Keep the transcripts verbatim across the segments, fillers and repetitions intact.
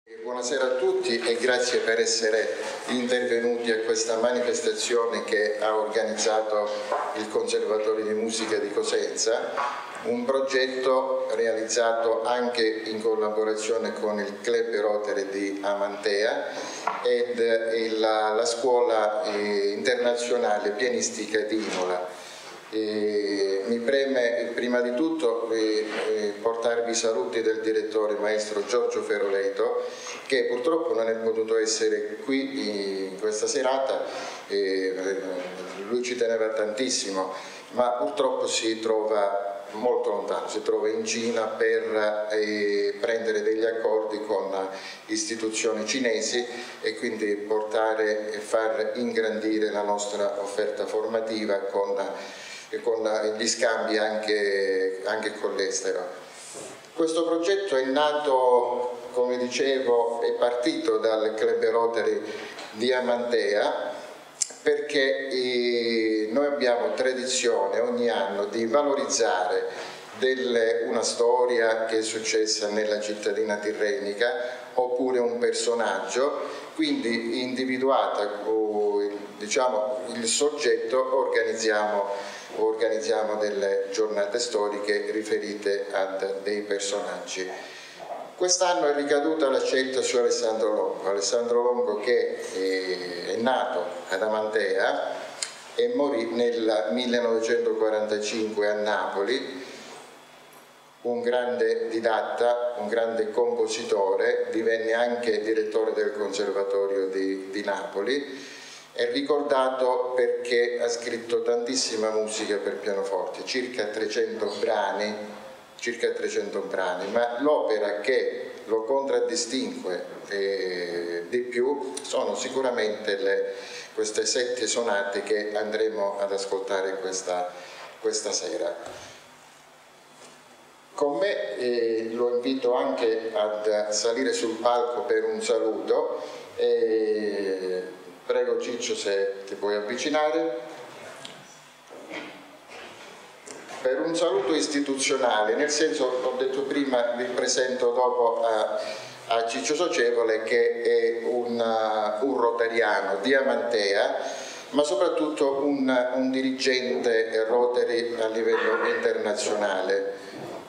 Buonasera a tutti e grazie per essere intervenuti a questa manifestazione che ha organizzato il Conservatorio di Musica di Cosenza, un progetto realizzato anche in collaborazione con il Club Rotary di Amantea ed il, la Scuola eh, Internazionale Pianistica di Imola. E mi preme prima di tutto eh, eh, portarvi i saluti del direttore maestro Giorgio Feroleto, che purtroppo non è potuto essere qui in questa serata. Eh, lui ci teneva tantissimo, ma purtroppo si trova molto lontano, si trova in Cina per eh, prendere degli accordi con istituzioni cinesi e quindi portare e far ingrandire la nostra offerta formativa con con gli scambi anche, anche con l'estero. Questo progetto è nato, come dicevo, è partito dal Club Rotary di Amantea, perché eh, noi abbiamo tradizione ogni anno di valorizzare delle, una storia che è successa nella cittadina tirrenica oppure un personaggio, quindi individuata diciamo, il soggetto organizziamo organizziamo delle giornate storiche riferite a dei personaggi. Quest'anno è ricaduta la scelta su Alessandro Longo, Alessandro Longo che è nato ad Amantea e morì nel millenovecentoquarantacinque a Napoli, un grande didatta, un grande compositore, divenne anche direttore del Conservatorio di, di Napoli. È ricordato perché ha scritto tantissima musica per pianoforte, circa trecento brani, circa trecento brani, ma l'opera che lo contraddistingue eh, di più sono sicuramente le, queste sette sonate che andremo ad ascoltare questa, questa sera. Con me eh, lo invito anche a salire sul palco per un saluto. Eh, Prego Ciccio se ti puoi avvicinare. Per un saluto istituzionale, nel senso, ho detto prima, vi presento dopo a, a Ciccio Socievole, che è un, uh, un rotariano di Amantea, ma soprattutto un, un dirigente Rotary a livello internazionale.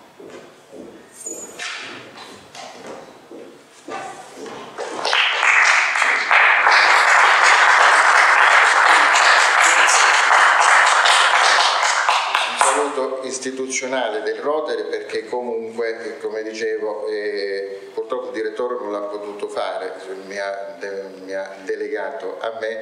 Istituzionale del Rotary, perché comunque, come dicevo, eh, purtroppo il direttore non l'ha potuto fare, mi ha, de, mi ha delegato a me.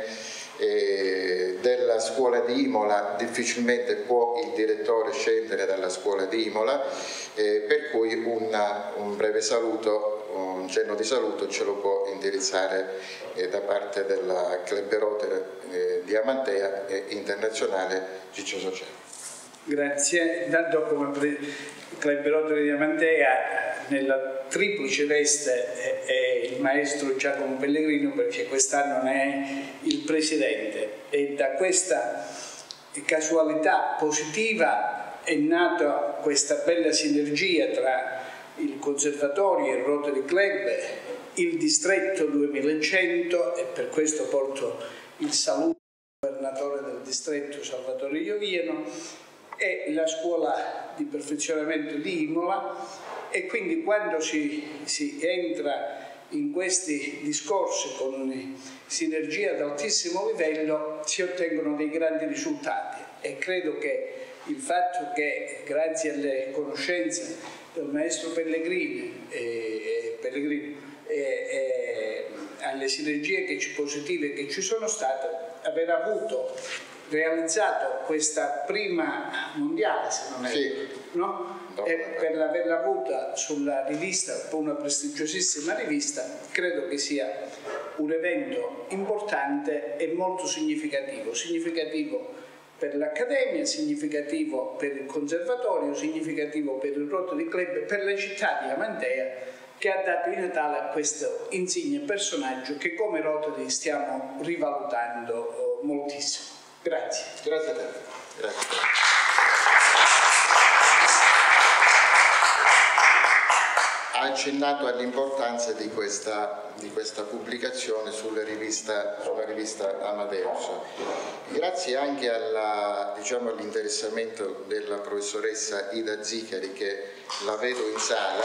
Eh, della scuola di Imola difficilmente può il direttore scendere dalla scuola di Imola, eh, per cui una, un breve saluto, un cenno di saluto ce lo può indirizzare eh, da parte del Club Rotary eh, di Amantea e internazionale Ciccio Socievole. Grazie. Intanto come Club Rotary di Amantea nella triplice veste è il maestro Giacomo Pellegrino, perché quest'anno ne è il presidente, e da questa casualità positiva è nata questa bella sinergia tra il Conservatorio e il Rotary Club, il distretto duemilacento, e per questo porto il saluto al governatore del distretto Salvatore Ioviano, e la scuola di perfezionamento di Imola. E quindi quando si, si entra in questi discorsi con sinergia ad altissimo livello si ottengono dei grandi risultati, e credo che il fatto che grazie alle conoscenze del maestro Pellegrini e, e, Pellegrini, e, e alle sinergie che ci, positive che ci sono state, aver avuto realizzato questa prima mondiale, se non è sì. no? E per averla avuta sulla rivista, una prestigiosissima rivista, credo che sia un evento importante e molto significativo, significativo per l'Accademia, significativo per il Conservatorio, significativo per il Rotary Club, per la città di Amantea, che ha dato in Natale a questo insigne personaggio che come Rotary stiamo rivalutando moltissimo. Grazie. Grazie a te. Grazie a te. ha accennato all'importanza di questa, di questa pubblicazione sulla rivista, sulla rivista Amadeus. Grazie anche alla, diciamo, all'interessamento della professoressa Ida Zicari, che la vedo in sala,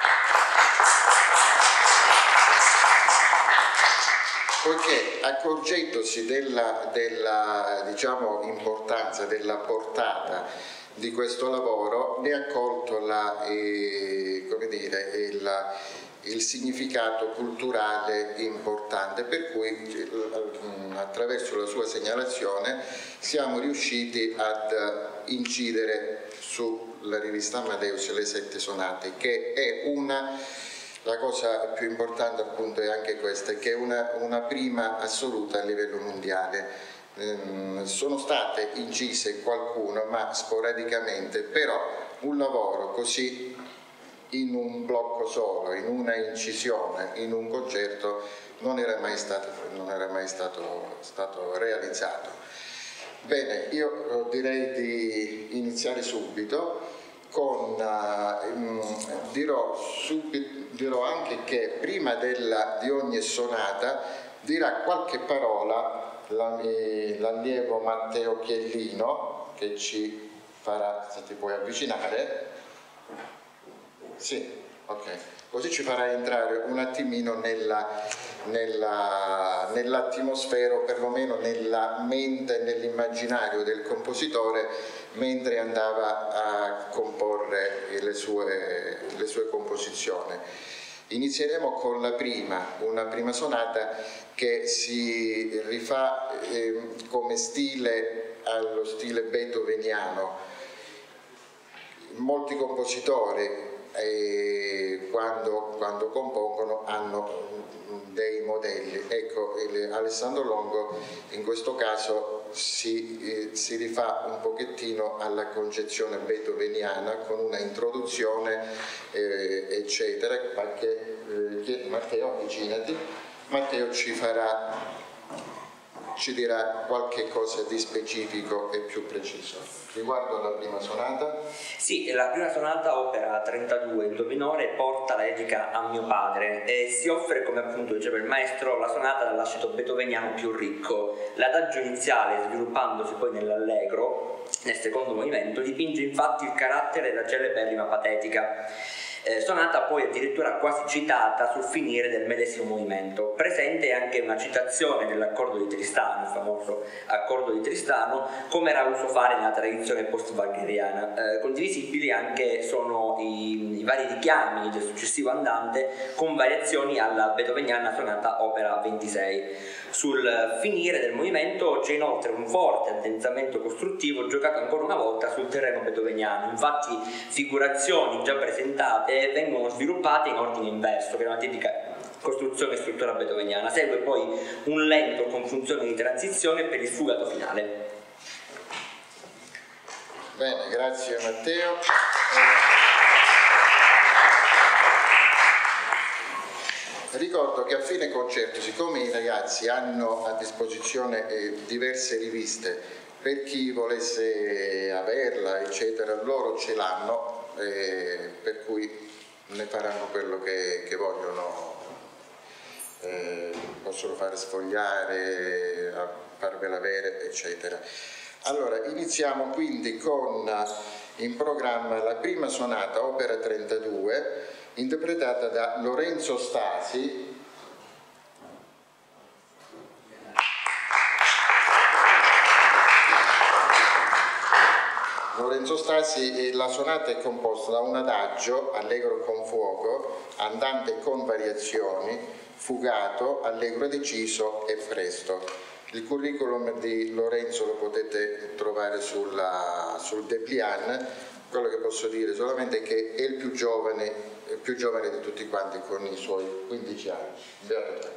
poiché accorgendosi della, della diciamo, importanza, della portata di questo lavoro, ne ha colto la, eh, come dire, il, il significato culturale importante, per cui attraverso la sua segnalazione siamo riusciti ad incidere sulla rivista Amadeus le sette sonate, che è una, la cosa più importante appunto è anche questa, che è una, una prima assoluta a livello mondiale. Sono state incise qualcuno, ma sporadicamente, però un lavoro così in un blocco solo, in una incisione, in un concerto, non era mai stato, non era mai stato, stato realizzato. Bene, io direi di iniziare subito con, uh, dirò, subito, dirò anche che prima della, di ogni sonata dirà qualche parola l'allievo Matteo Chiellino, che ci farà, se ti puoi avvicinare, sì, ok, così ci farà entrare un attimino nella, nella, nell'atmosfera, o perlomeno nella mente, nell'immaginario del compositore mentre andava a comporre le sue, le sue composizioni. Inizieremo con la prima, una prima sonata che si rifà eh, come stile allo stile beethoveniano. Molti compositori eh, quando, quando compongono hanno dei modelli. Ecco, il, Alessandro Longo in questo caso si, eh, si rifà un pochettino alla concezione beethoveniana con una introduzione eh, eccetera, perché eh, Matteo, avvicinati. Matteo ci farà, ci dirà qualche cosa di specifico e più preciso. Riguardo alla prima sonata? Sì, la prima sonata, opera trentadue in do minore, porta la dedica a mio padre e si offre, come appunto diceva il maestro, la sonata dall'ascetto beethoveniano più ricco. L'adagio iniziale, sviluppandosi poi nell'allegro, nel secondo movimento, dipinge infatti il carattere della celeberrima patetica. Eh, sonata poi addirittura quasi citata sul finire del medesimo movimento. Presente anche una citazione dell'accordo di Tristano, il famoso accordo di Tristano, come era uso fare nella tradizione post-wagneriana. Eh, condivisibili anche sono i, i vari richiami del successivo andante con variazioni alla beethoveniana sonata opera ventisei. Sul finire del movimento c'è inoltre un forte addensamento costruttivo giocato ancora una volta sul terreno beethoveniano. Infatti figurazioni già presentate vengono sviluppate in ordine inverso, che è una tipica costruzione e struttura beethoveniana. Segue poi un lento con funzione di transizione per il fugato finale. Bene, grazie Matteo. Ricordo che a fine concerto, siccome i ragazzi hanno a disposizione eh, diverse riviste, per chi volesse averla, eccetera, loro ce l'hanno, eh, per cui ne faranno quello che, che vogliono, eh, possono fare sfogliare, farvela avere, eccetera. Allora, iniziamo quindi con in programma la prima sonata, opera trentadue, interpretata da Lorenzo Stasi. Lorenzo Stasi, la sonata è composta da un adagio, allegro con fuoco, andante con variazioni, fugato, allegro deciso e presto. Il curriculum di Lorenzo lo potete trovare sulla, sul Deplian. Quello che posso dire solamente è che è il più giovane, il più giovane di tutti quanti, con i suoi quindici anni. Beato te.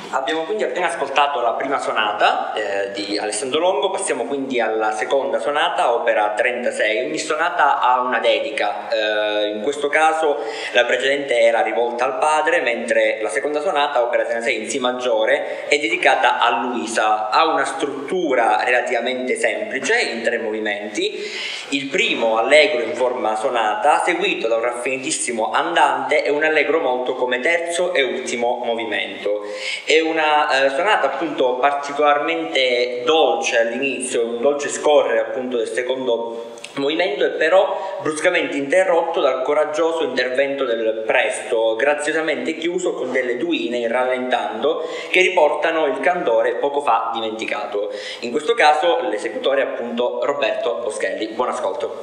Abbiamo quindi appena ascoltato la prima sonata eh, di Alessandro Longo, passiamo quindi alla seconda sonata, opera trentasei. Ogni sonata ha una dedica, eh, in questo caso la precedente era rivolta al padre, mentre la seconda sonata, opera trentasei in Si maggiore, è dedicata a Luisa. Ha una struttura relativamente semplice in tre movimenti, il primo allegro in forma sonata, seguito da un raffinatissimo andante e un allegro molto come terzo e ultimo movimento. È una eh, sonata appunto particolarmente dolce all'inizio, un dolce scorrere appunto del secondo movimento, e però bruscamente interrotto dal coraggioso intervento del presto, graziosamente chiuso con delle duine in rallentando che riportano il candore poco fa dimenticato. In questo caso l'esecutore è appunto Roberto Boschelli. Buon ascolto.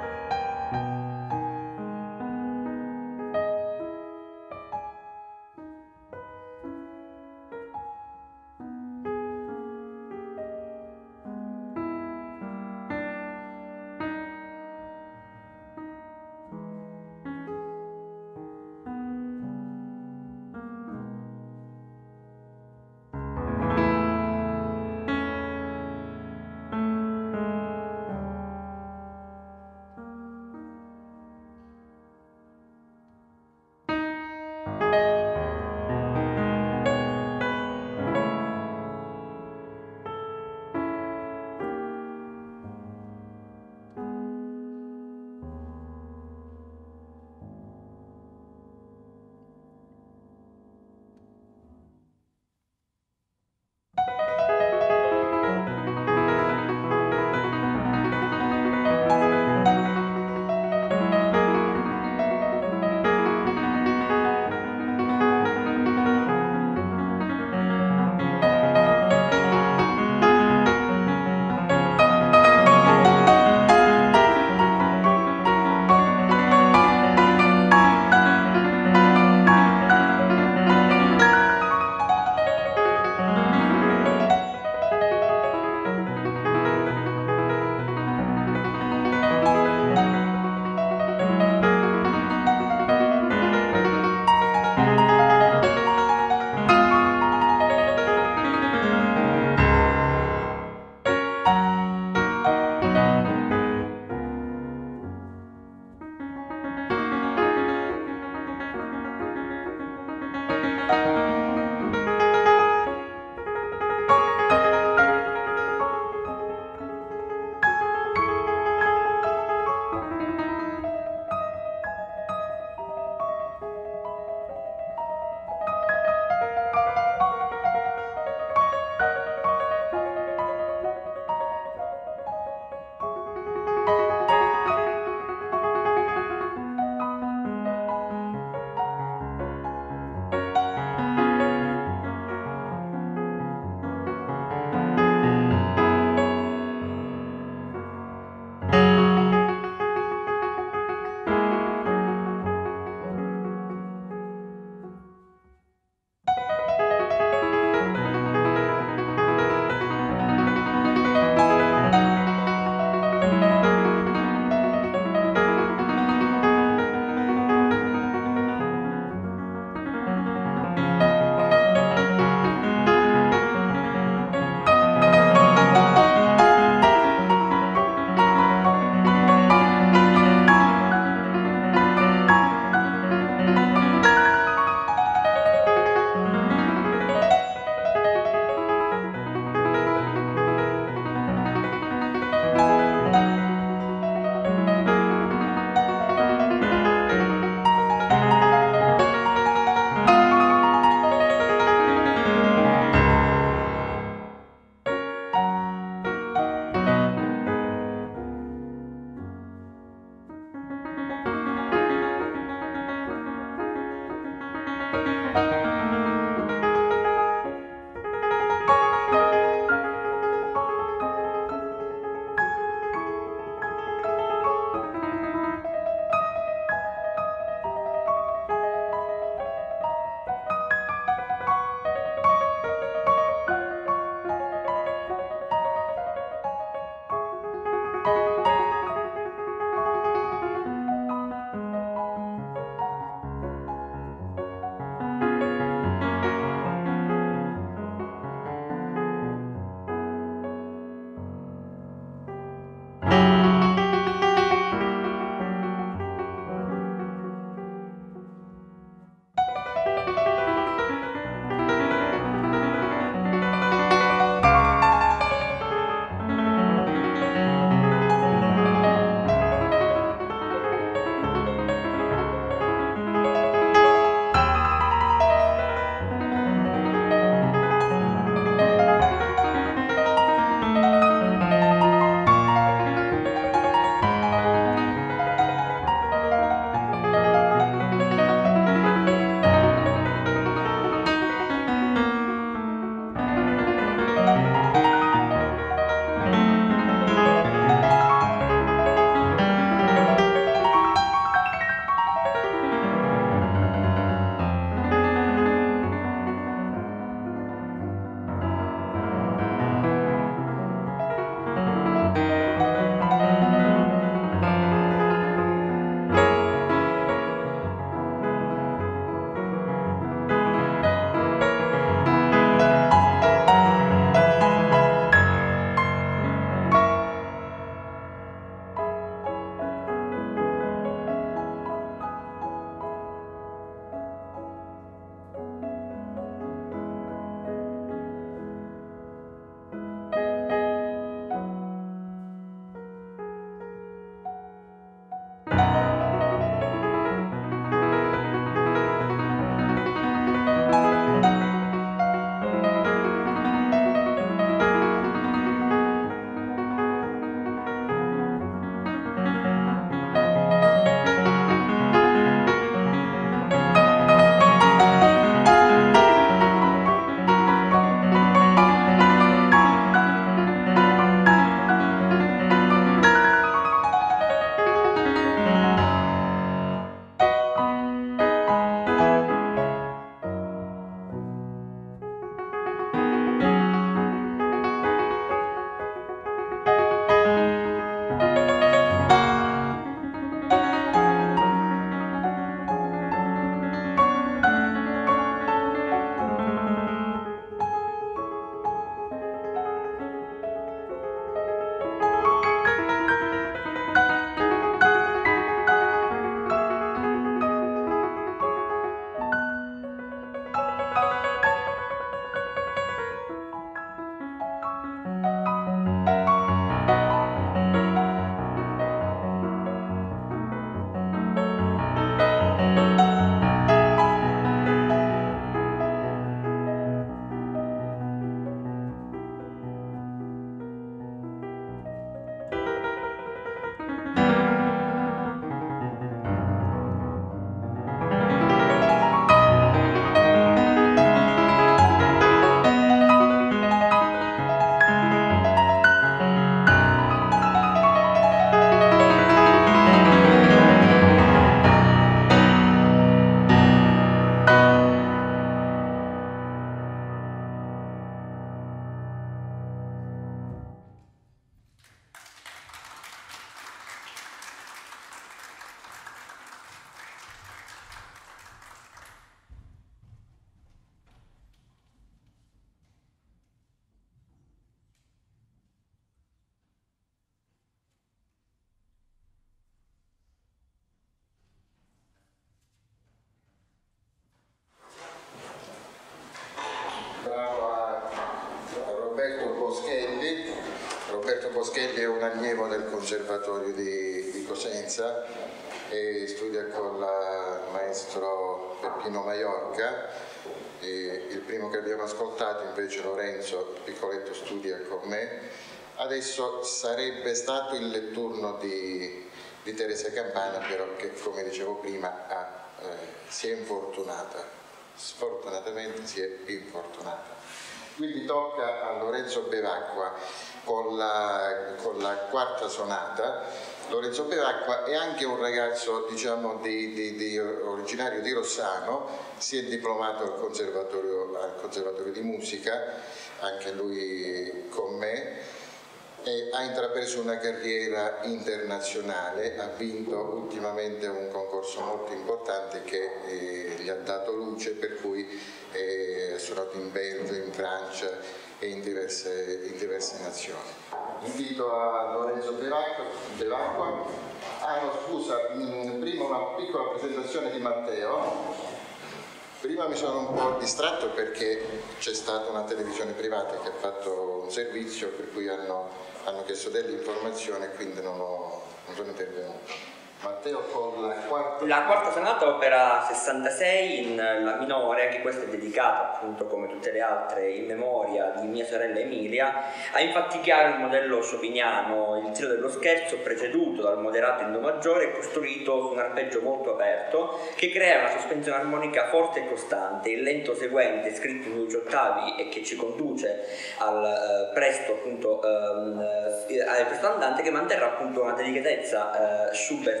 Boschelli. Roberto Boschelli è un allievo del Conservatorio di, di Cosenza e studia con il maestro Peppino Maiorca. E il primo che abbiamo ascoltato invece Lorenzo Piccoletto studia con me. Adesso sarebbe stato il turno di, di Teresa Campana, però che come dicevo prima ha, eh, si è infortunata, sfortunatamente si è infortunata. Quindi tocca a Lorenzo Bevacqua con la, con la quarta sonata. Lorenzo Bevacqua è anche un ragazzo, diciamo, di, di, di, originario di Rossano, si è diplomato al conservatorio, al conservatorio di musica, anche lui con me, e ha intrapreso una carriera internazionale, ha vinto ultimamente un concorso molto importante che eh, gli ha dato luce, per cui è suonato in Belgio, in Francia e in diverse, in diverse nazioni. Invito a Lorenzo Bevacqua. Ah no, scusa, mh, prima una piccola presentazione di Matteo. Prima mi sono un po' distratto perché c'è stata una televisione privata che ha fatto un servizio per cui hanno, hanno chiesto delle informazioni e quindi non, ho, non sono intervenuto. Matteo con la quarta la quarta sonata, opera sessantasei in la minore, anche questa è dedicata appunto come tutte le altre in memoria di mia sorella Emilia. Ha infatti chiaro il modello chopiniano, il trio dello scherzo preceduto dal moderato in do maggiore è costruito su un arpeggio molto aperto che crea una sospensione armonica forte e costante. Il lento seguente scritto in dodici ottavi e che ci conduce al eh, presto appunto ehm, al presto andante, che manterrà appunto una delicatezza eh, Schubert.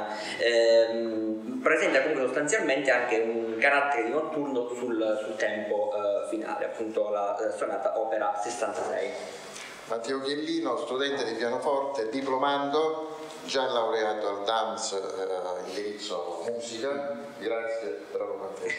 Eh, presenta comunque sostanzialmente anche un carattere di notturno sul, sul tempo eh, finale, appunto la, la sonata opera sessantasei. Matteo Chiellino, studente di pianoforte, diplomando, già laureato al D A M S eh, indirizzo musica. Grazie, bravo Matteo.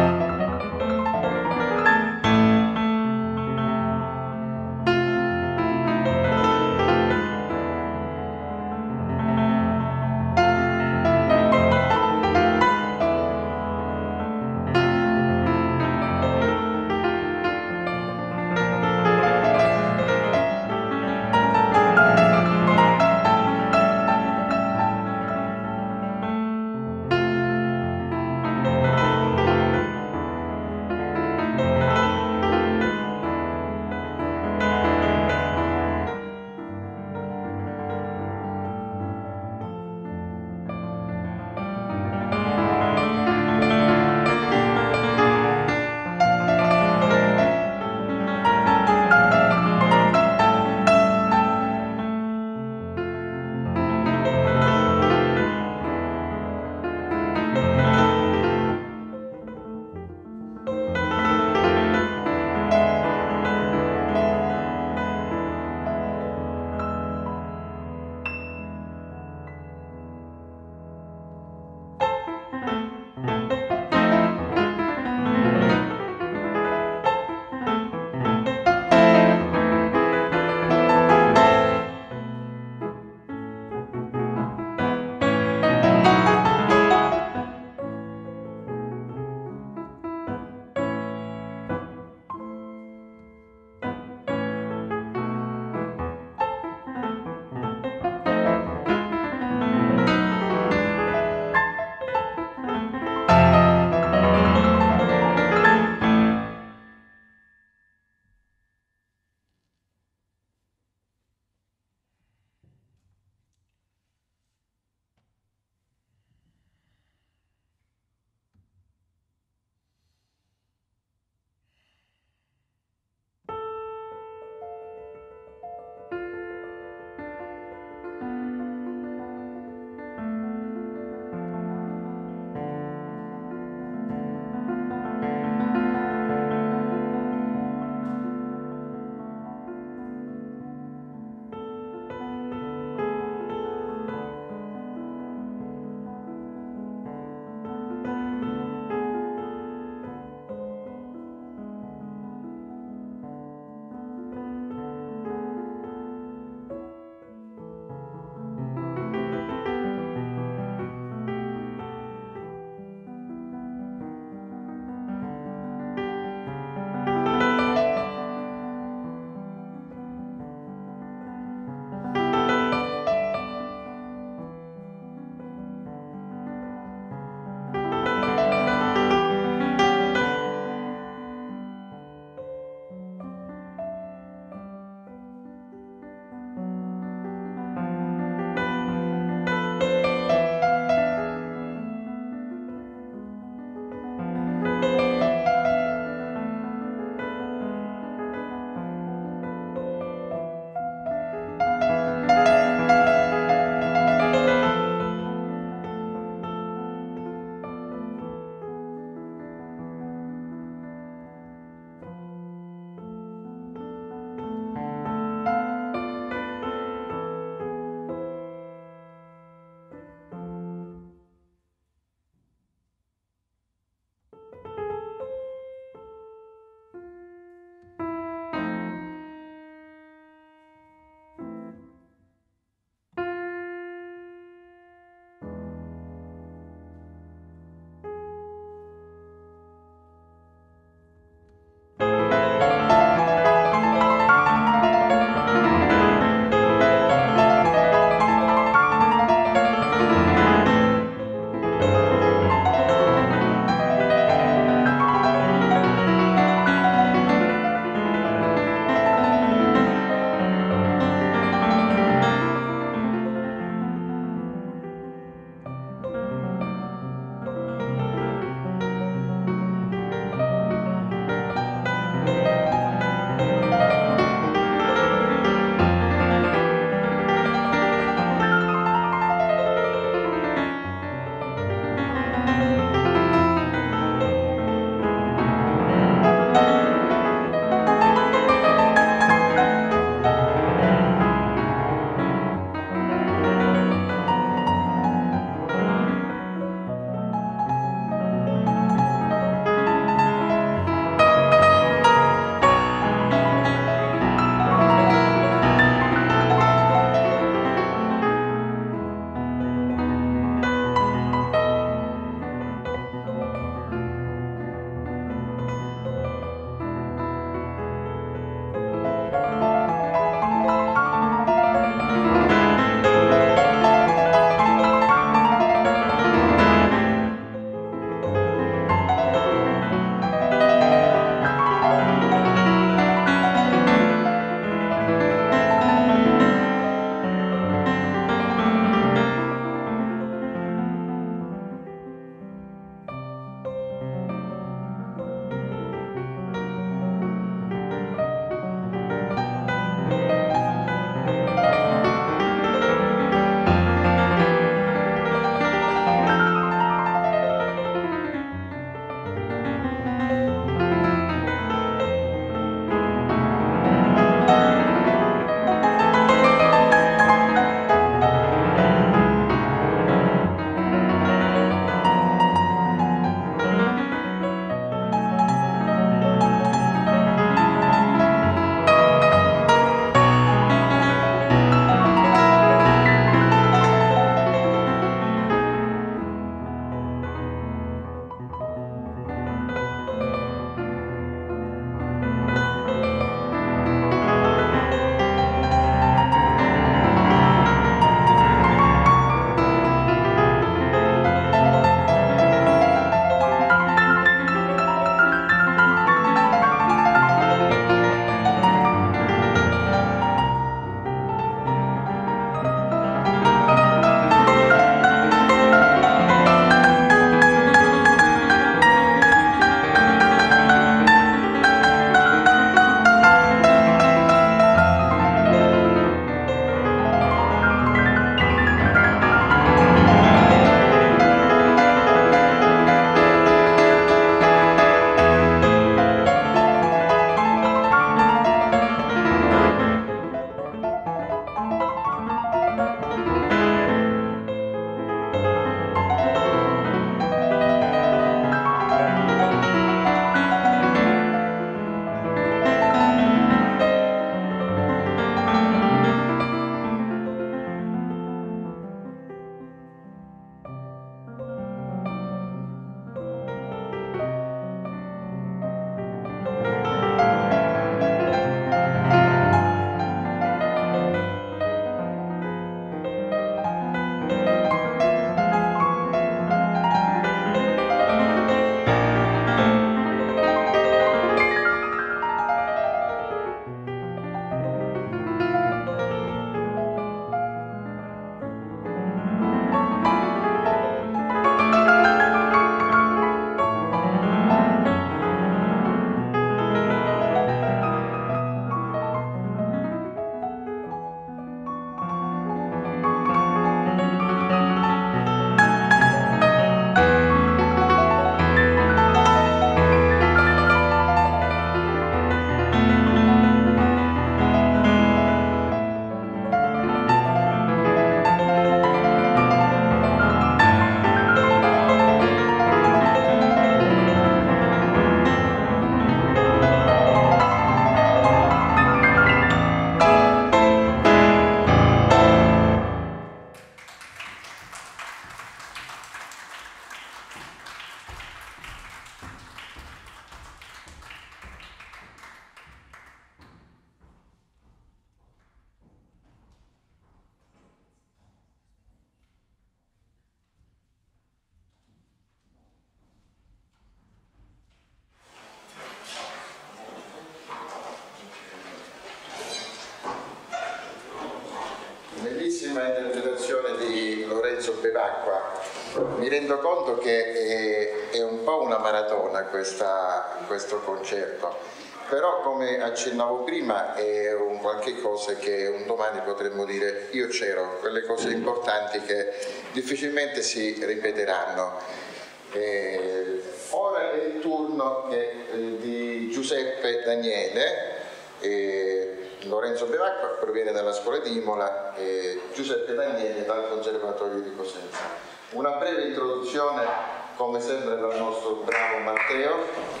bellissima interpretazione di Lorenzo Bevacqua. Mi rendo conto che è, è un po' una maratona questa, questo concerto, però come accennavo prima è un qualche cosa che un domani potremmo dire io c'ero, quelle cose importanti che difficilmente si ripeteranno. Eh, ora è il turno che, eh, di Giuseppe Daniele. eh, Lorenzo Bevacqua proviene dalla scuola di Imola e Giuseppe Daniele dal Conservatorio di Cosenza. Una breve introduzione come sempre dal nostro bravo Matteo.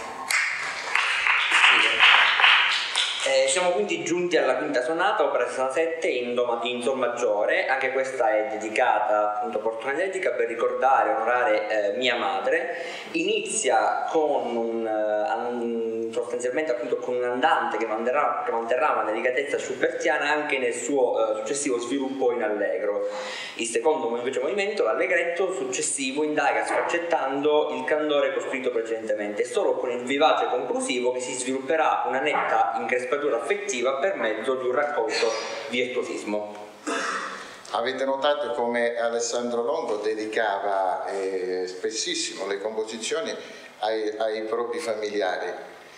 Eh, siamo quindi giunti alla quinta sonata, opera sessantasette in do, in do maggiore. Anche questa è dedicata appunto a Porto Enetica per ricordare e onorare eh, mia madre. Inizia con un, uh, sostanzialmente appunto con un andante che manterrà, che manterrà una delicatezza schubertiana anche nel suo uh, successivo sviluppo in allegro. Il secondo invece movimento, l'allegretto successivo, indaga sfaccettando il candore costruito precedentemente, e solo con il vivace conclusivo che si svilupperà una netta increspatura affettiva per mezzo di un raccolto virtuosismo. Avete notato come Alessandro Longo dedicava eh, spessissimo le composizioni ai, ai propri familiari.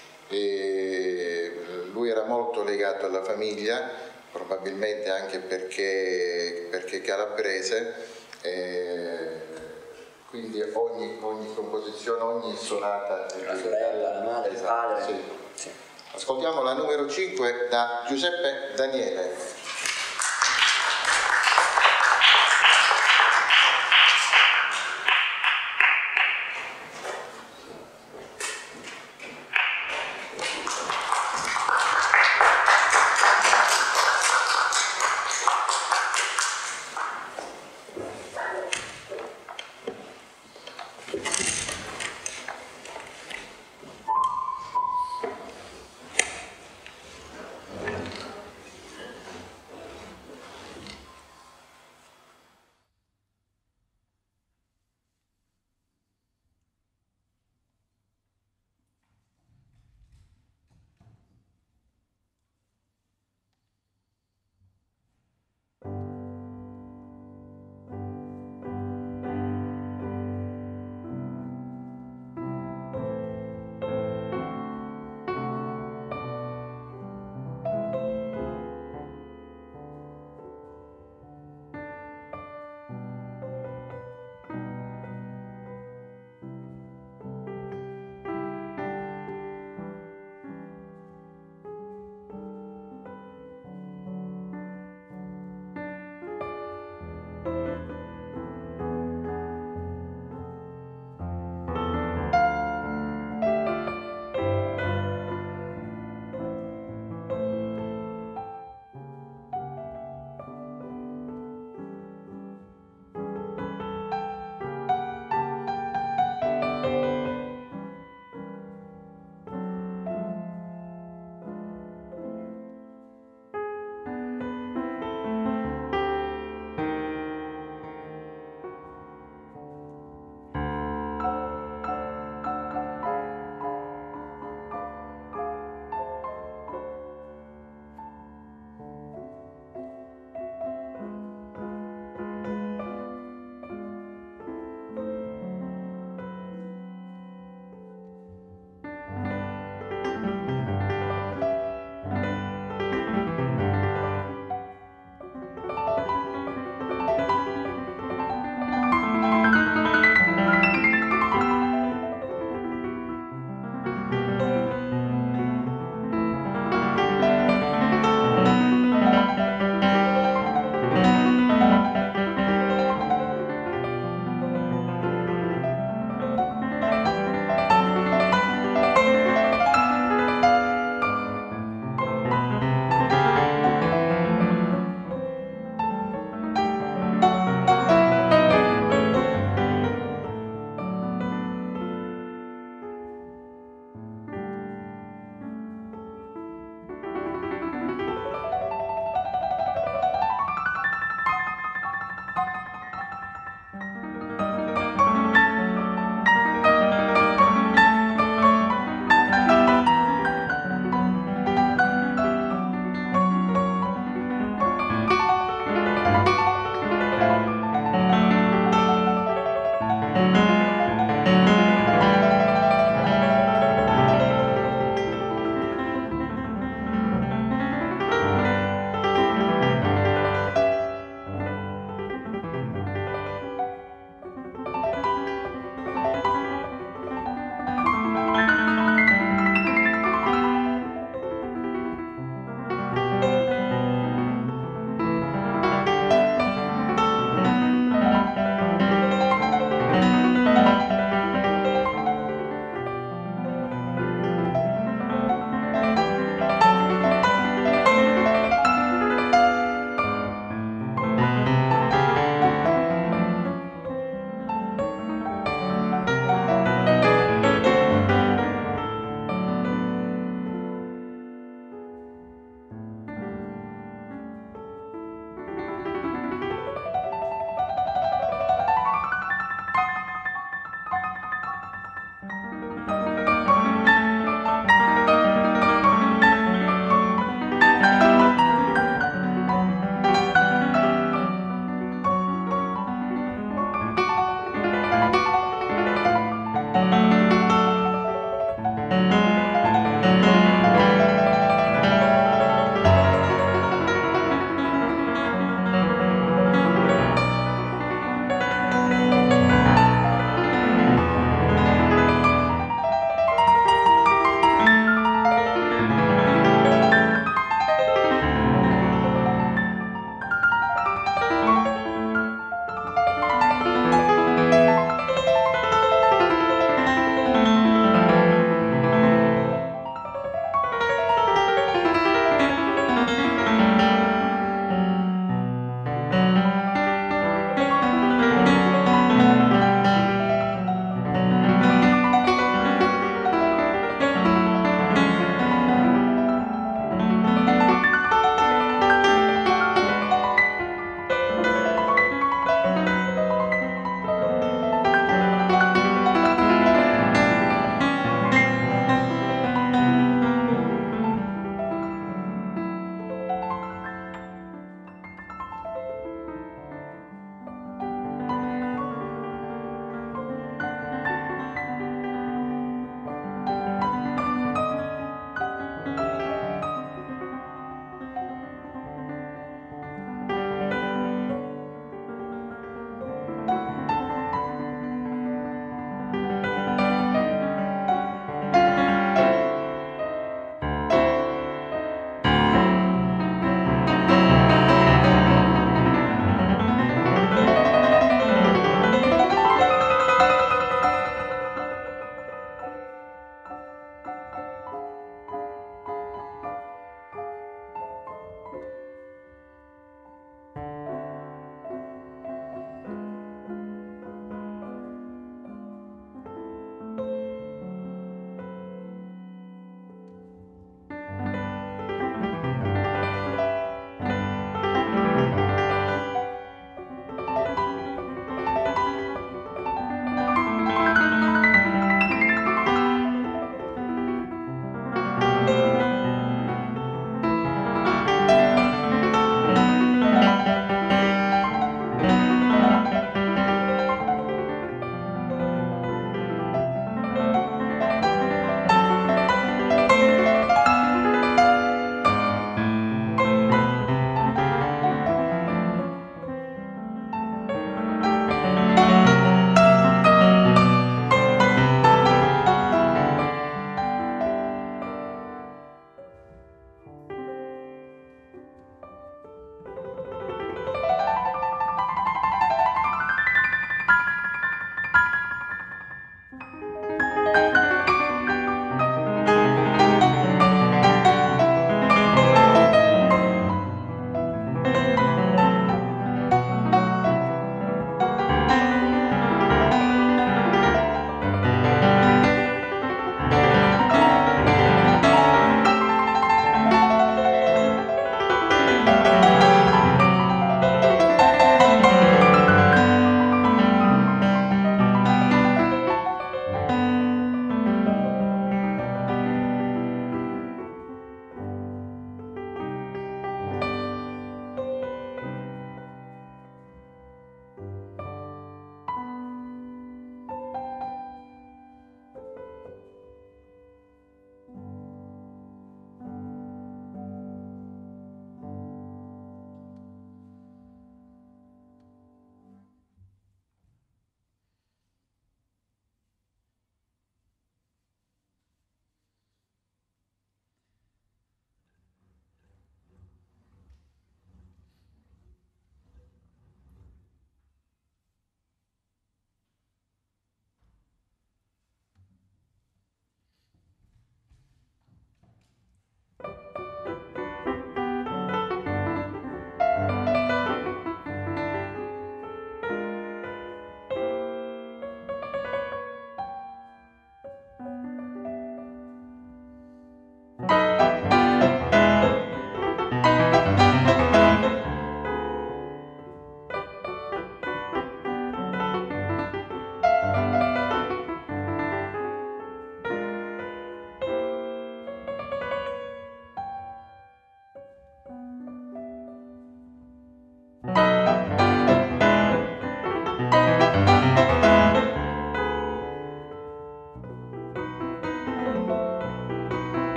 E lui era molto legato alla famiglia, probabilmente anche perché, perché calabrese, eh, quindi ogni, ogni composizione, ogni sonata la sorella, la madre, il padre. Sì. Sì. Ascoltiamo la numero cinque da Giuseppe Daniele.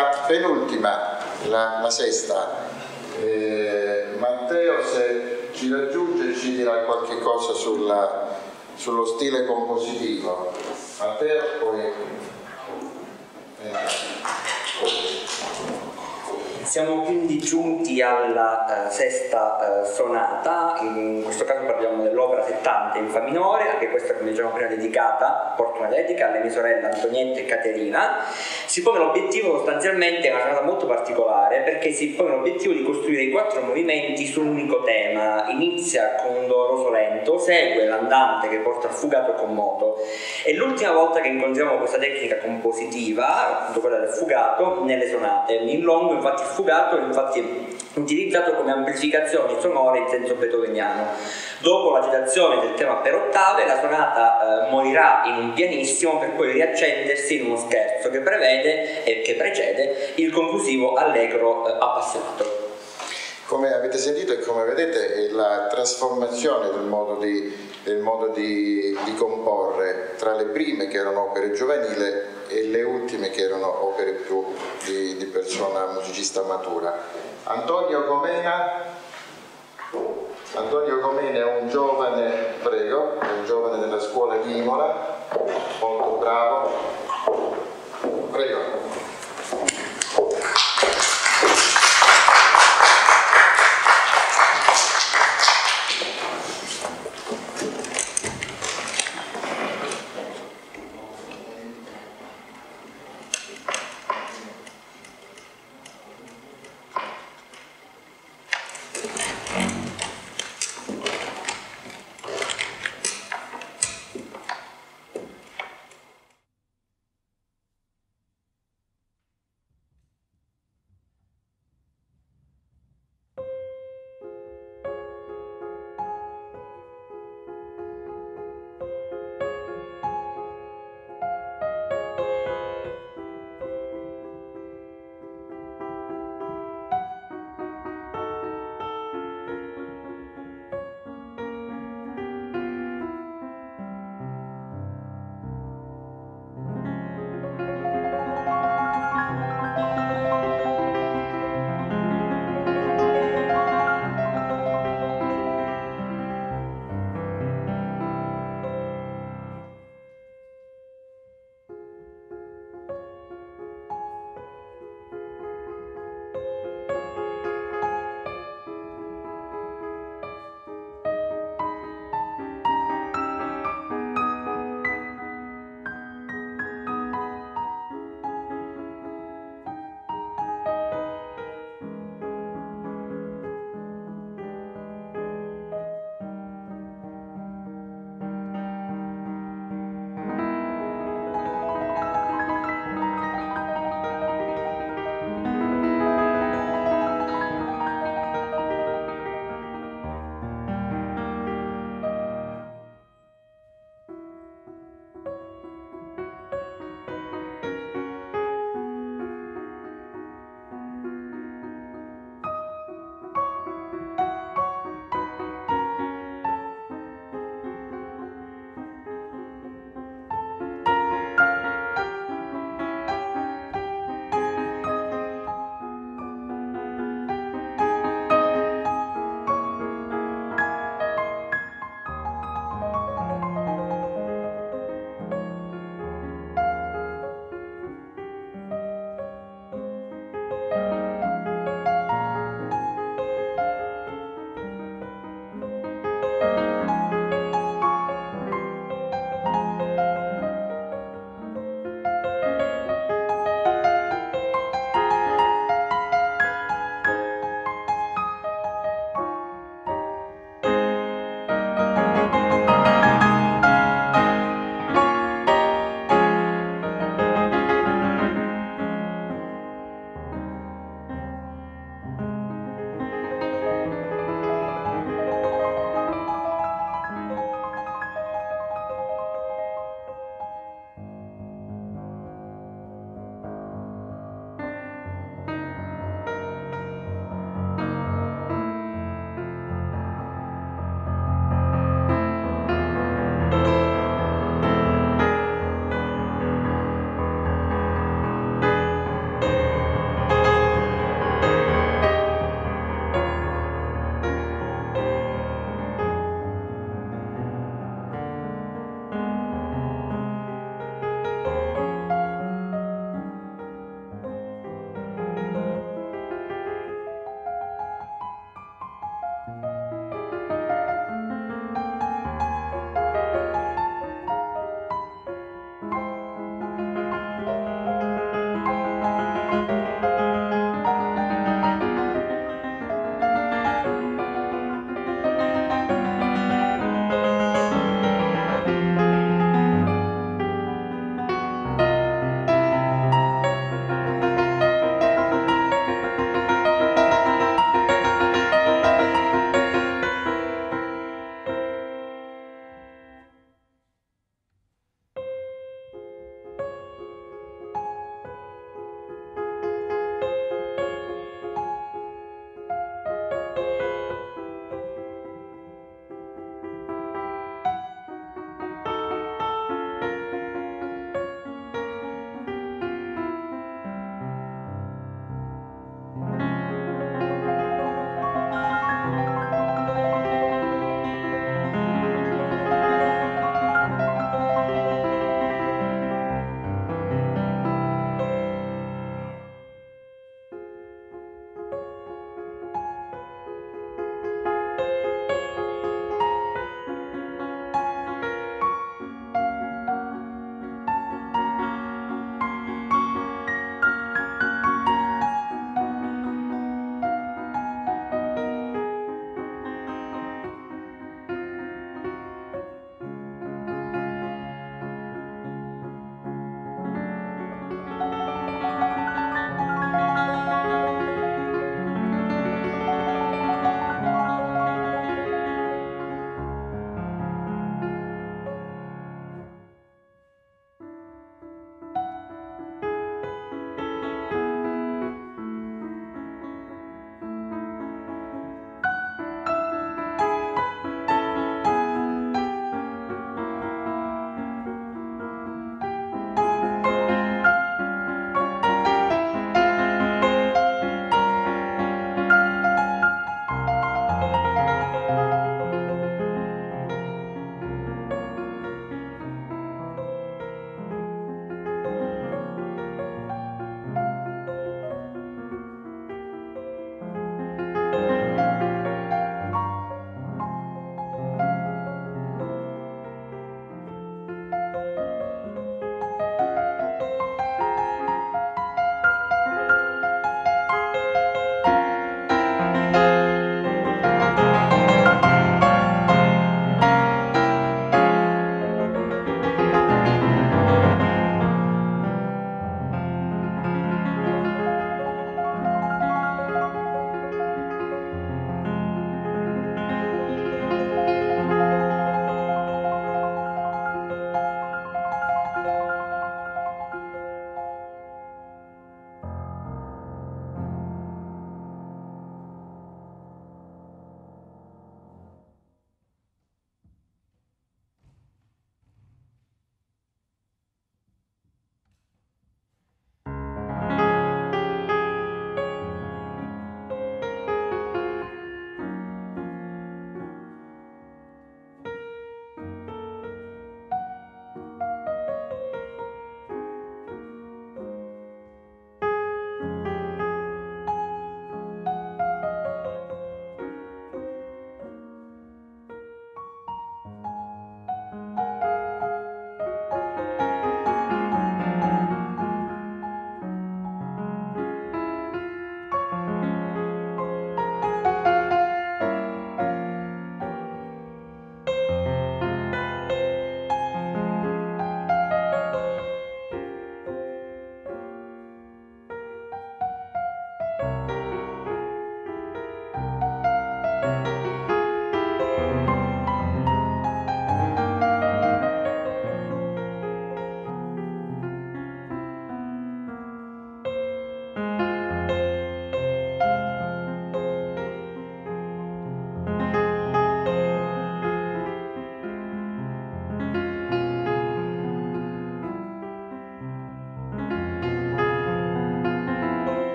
la penultima, la, la sesta, eh, Matteo se ci raggiunge ci dirà qualche cosa sulla, sullo stile compositivo. Matteo, poi... Eh. Siamo quindi giunti alla uh, sesta uh, sonata, in questo caso parliamo dell'opera settanta in Fa minore, anche questa come dicevamo prima dedicata, porto una dedica alle mie sorelle Antonietta e Caterina. Si pone l'obiettivo sostanzialmente, è una sonata molto particolare perché si pone l'obiettivo di costruire i quattro movimenti su un unico tema, inizia con un doloroso lento, segue l'andante che porta al fugato con moto. È l'ultima volta che incontriamo questa tecnica compositiva, appunto quella del fugato, nelle sonate. In longo infatti il fugato è infatti utilizzato come amplificazione sonora in senso beethoveniano. Dopo la citazione del tema per ottave, la sonata eh, morirà in un pianissimo per poi riaccendersi in uno scherzo che prevede e che precede il conclusivo allegro eh, appassionato. Come avete sentito e come vedete è la trasformazione del modo di, del modo di, di comporre tra le prime che erano opere giovanili e le ultime che erano opere più di, di persona musicista matura. Antonio Comena, Antonio Comena è un giovane, prego, è un giovane della scuola di Imola, molto bravo, prego.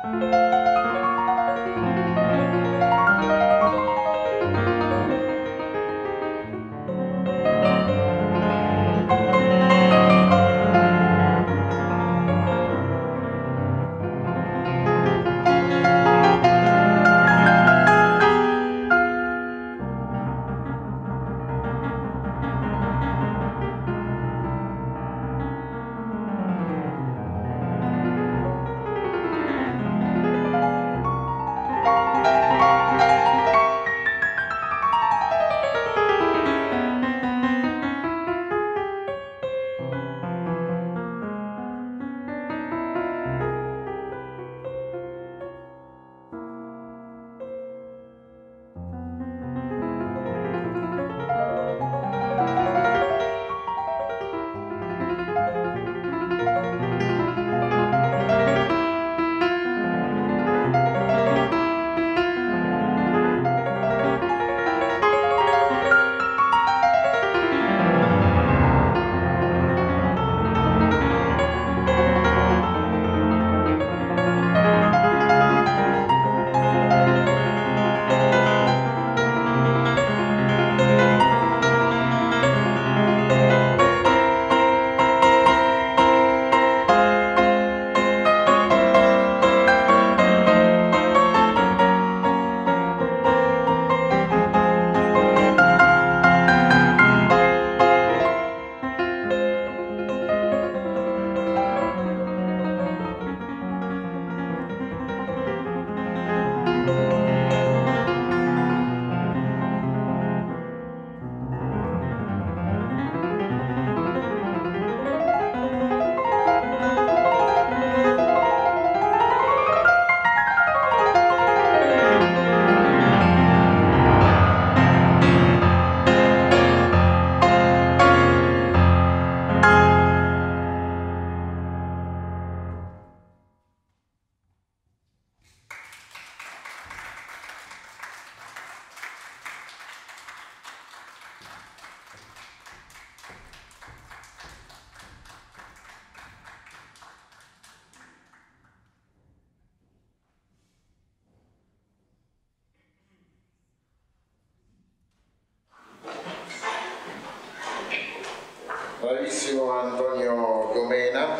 Bravissimo Antonio Gomena,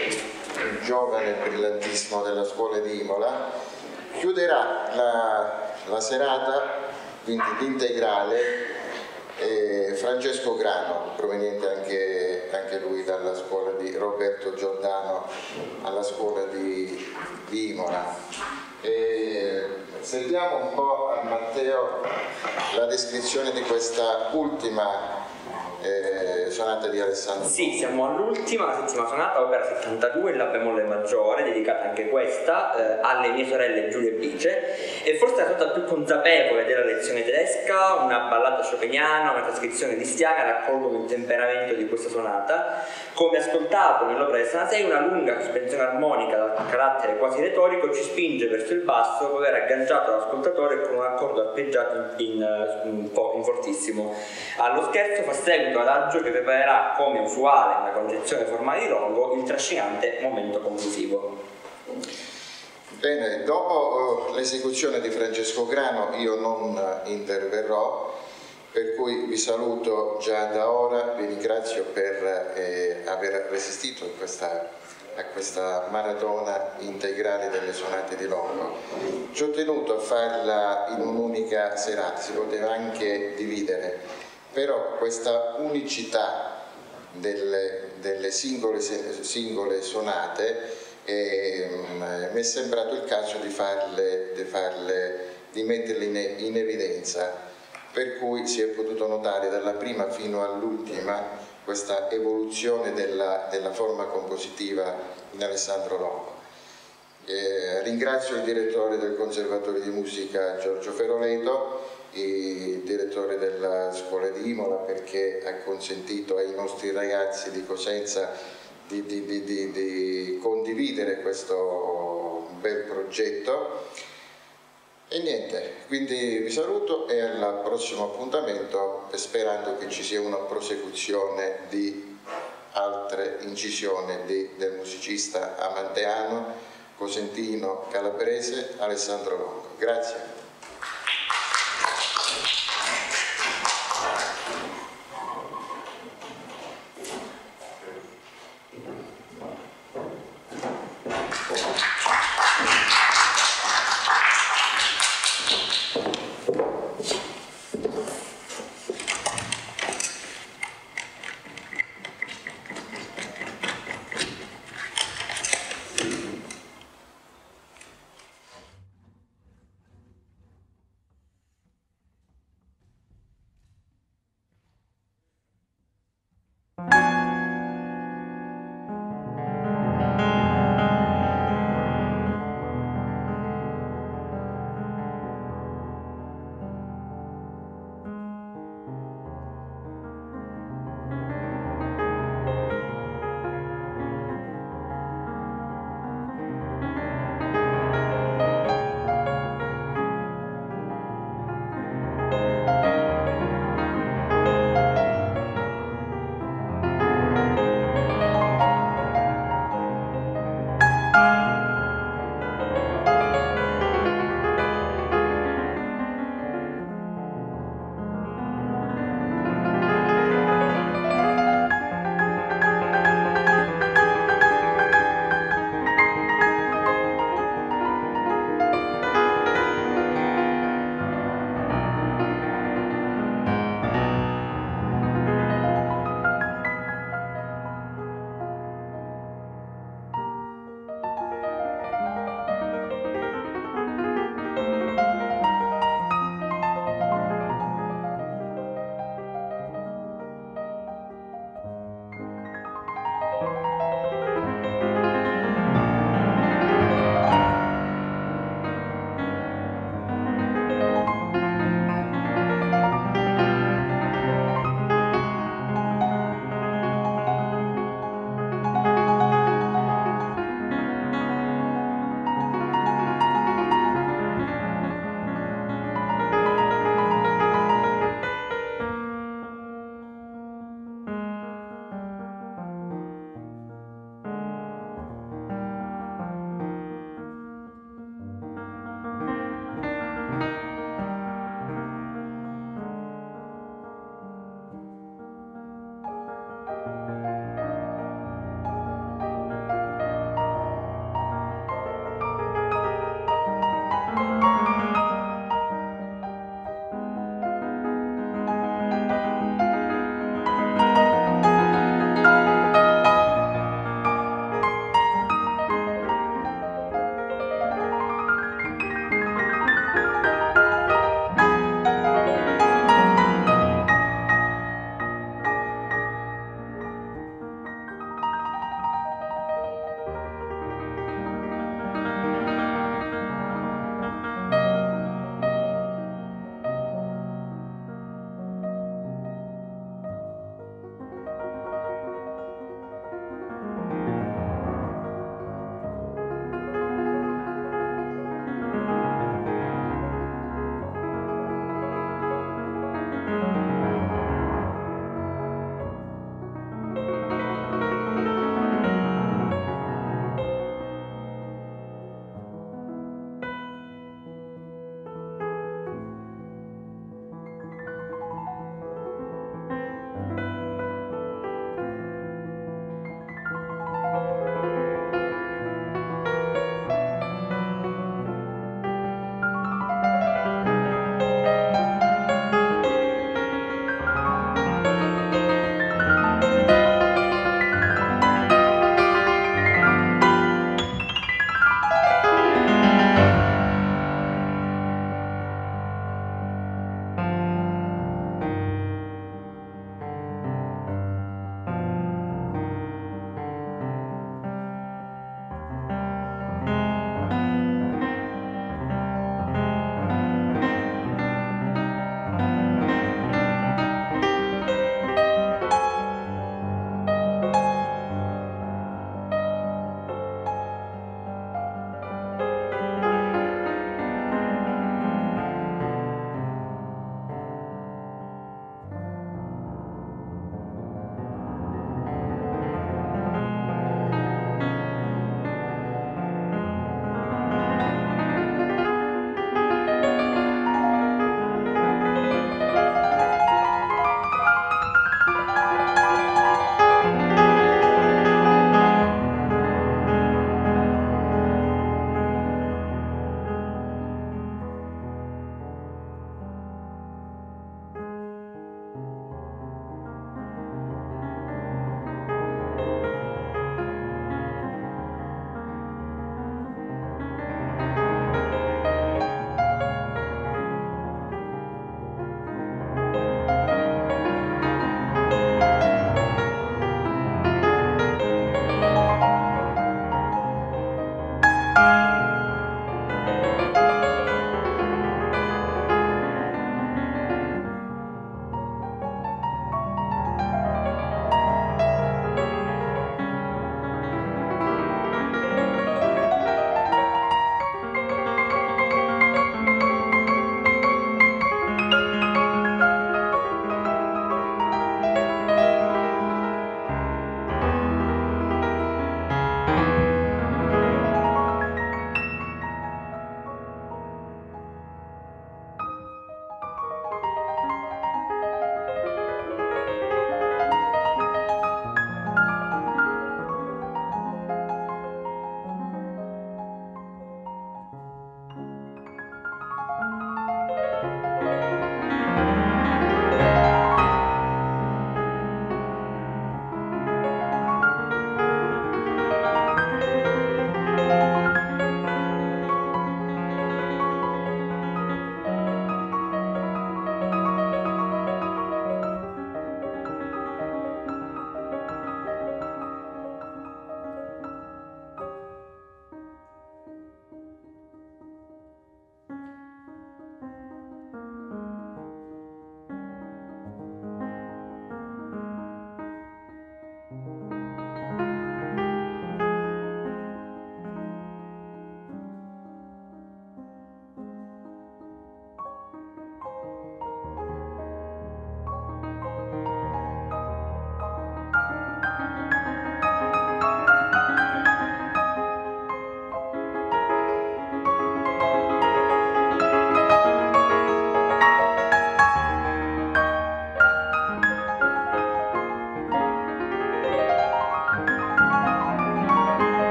il giovane brillantissimo della scuola di Imola. Chiuderà la, la serata, quindi l'integrale, eh, Francesco Grano, proveniente anche, anche lui dalla scuola di Roberto Giordano, alla scuola di, di Imola. E sentiamo un po' a Matteo la descrizione di questa ultima Eh, sonata di Alessandro. Sì, siamo all'ultima, la settima sonata, opera settantadue, in La bemolle maggiore, dedicata anche questa eh, alle mie sorelle Giulia e Bice, e forse la sonata più consapevole della lezione tedesca, una ballata chopiniana, una trascrizione di Stiana raccolgono il temperamento di questa sonata. Come ascoltato nell'opera del Sanasei, una lunga sospensione armonica dal carattere quasi retorico ci spinge verso il basso dopo aver agganciato l'ascoltatore con un accordo arpeggiato in, in, in, in fortissimo. Allo scherzo fa seguito adagio che preparerà, come usuale nella concezione formale di Longo, il trascinante momento conclusivo. Bene, dopo uh, l'esecuzione di Francesco Grano io non uh, interverrò, per cui vi saluto già da ora, vi ringrazio per eh, aver resistito a questa, a questa maratona integrale delle sonate di Longo. Ci ho tenuto a farla in un'unica serata, si poteva anche dividere, però questa unicità delle, delle singole, singole sonate eh, mi è sembrato il caso di farle, di, farle, di metterle in, in evidenza, per cui si è potuto notare dalla prima fino all'ultima questa evoluzione della, della forma compositiva in Alessandro Longo. Eh, ringrazio il direttore del Conservatorio di Musica Giorgio Feroleto, il direttore della scuola di Imola, perché ha consentito ai nostri ragazzi di Cosenza di, di, di, di, di condividere questo bel progetto. E niente, quindi vi saluto e al prossimo appuntamento, sperando che ci sia una prosecuzione di altre incisioni di, del musicista amanteano cosentino calabrese Alessandro Longo. Grazie.